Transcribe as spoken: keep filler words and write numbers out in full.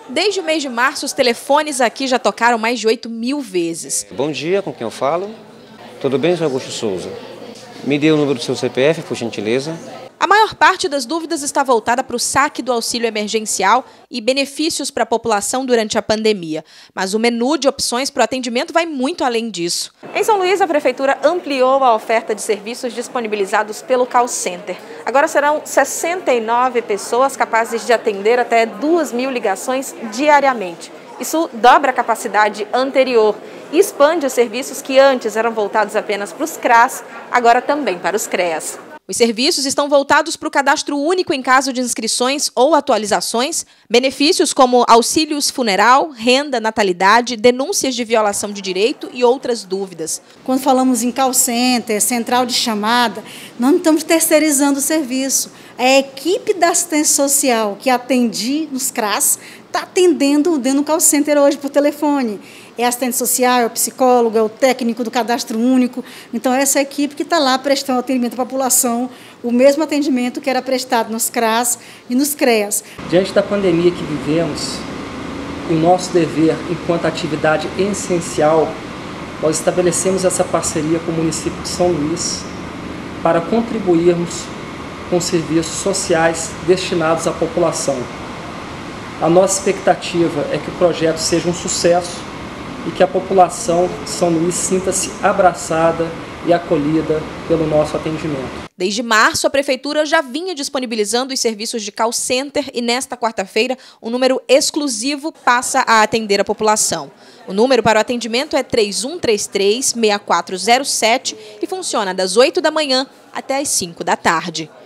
Desde o mês de março, os telefones aqui já tocaram mais de oito mil vezes. Bom dia, com quem eu falo? Tudo bem, senhor Augusto Souza? Me dê o número do seu C P F, por gentileza. A maior parte das dúvidas está voltada para o saque do auxílio emergencial e benefícios para a população durante a pandemia. Mas o menu de opções para o atendimento vai muito além disso. Em São Luís, a Prefeitura ampliou a oferta de serviços disponibilizados pelo call center. Agora serão sessenta e nove pessoas capazes de atender até duas mil ligações diariamente. Isso dobra a capacidade anterior e expande os serviços que antes eram voltados apenas para os C R A S, agora também para os C R E A S. Os serviços estão voltados para o cadastro único em caso de inscrições ou atualizações, benefícios como auxílios funeral, renda, natalidade, denúncias de violação de direito e outras dúvidas. Quando falamos em call center, central de chamada, nós não estamos terceirizando o serviço. A equipe da assistência social que atende nos C R A S está atendendo dentro do call center hoje por telefone. É assistente social, é o psicólogo, é o técnico do cadastro único. Então, essa equipe que está lá prestando atendimento à população, o mesmo atendimento que era prestado nos C R A S e nos C R E A S. Diante da pandemia que vivemos, o nosso dever enquanto atividade essencial, nós estabelecemos essa parceria com o município de São Luís para contribuirmos com serviços sociais destinados à população. A nossa expectativa é que o projeto seja um sucesso e que a população de São Luís sinta-se abraçada e acolhida pelo nosso atendimento. Desde março, a Prefeitura já vinha disponibilizando os serviços de call center e nesta quarta-feira, um número exclusivo passa a atender a população. O número para o atendimento é três um três três, seis quatro zero sete e funciona das oito da manhã até as cinco da tarde.